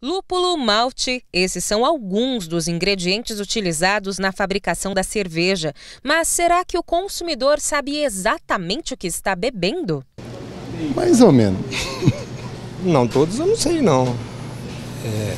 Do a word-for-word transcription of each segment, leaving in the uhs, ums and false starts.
Lúpulo, malte, esses são alguns dos ingredientes utilizados na fabricação da cerveja. Mas será que o consumidor sabe exatamente o que está bebendo? Mais ou menos. Não, todos eu não sei não. É...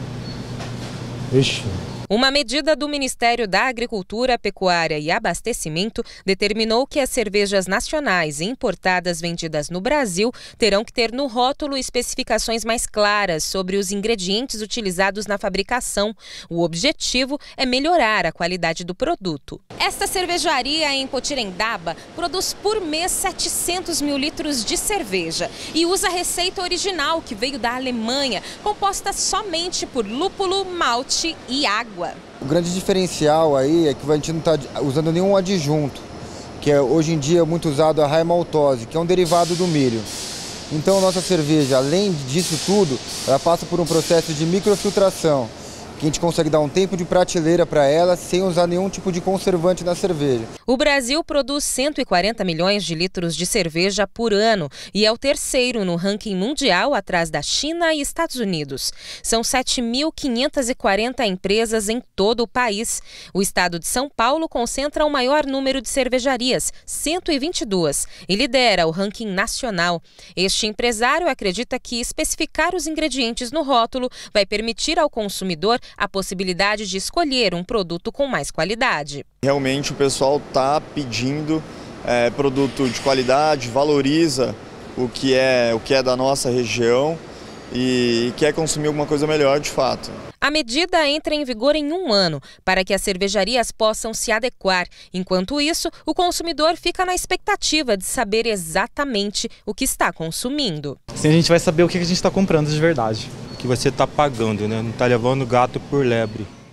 Ixi. Uma medida do Ministério da Agricultura, Pecuária e Abastecimento determinou que as cervejas nacionais e importadas vendidas no Brasil terão que ter no rótulo especificações mais claras sobre os ingredientes utilizados na fabricação. O objetivo é melhorar a qualidade do produto. Esta cervejaria em Potirendaba produz por mês setecentos mil litros de cerveja e usa a receita original que veio da Alemanha, composta somente por lúpulo, malte e água. O grande diferencial aí é que a gente não está usando nenhum adjunto, que é hoje em dia muito usado a raiz maltose, que é um derivado do milho. Então a nossa cerveja, além disso tudo, ela passa por um processo de microfiltração, que a gente consegue dar um tempo de prateleira para ela sem usar nenhum tipo de conservante na cerveja. O Brasil produz cento e quarenta milhões de litros de cerveja por ano e é o terceiro no ranking mundial atrás da China e Estados Unidos. São sete mil quinhentas e quarenta empresas em todo o país. O estado de São Paulo concentra o maior número de cervejarias, cento e vinte e duas, e lidera o ranking nacional. Este empresário acredita que especificar os ingredientes no rótulo vai permitir ao consumidor a possibilidade de escolher um produto com mais qualidade. Realmente o pessoal está pedindo é, produto de qualidade, valoriza o que é, o que é da nossa região e quer consumir alguma coisa melhor de fato. A medida entra em vigor em um ano, para que as cervejarias possam se adequar. Enquanto isso, o consumidor fica na expectativa de saber exatamente o que está consumindo. Assim a gente vai saber o que a gente está comprando de verdade. Que você está pagando, né? Não está levando gato por lebre.